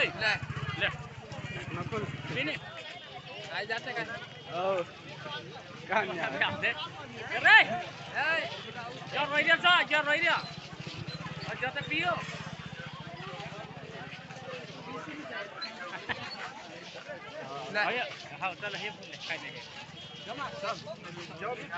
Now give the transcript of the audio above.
ले ले Nakul ini ai जाते kan oh kan ya deh keren jangan roy dia sa jangan roy dia aja te pio ayo hau चल हे काय नाही जमा सब जो भी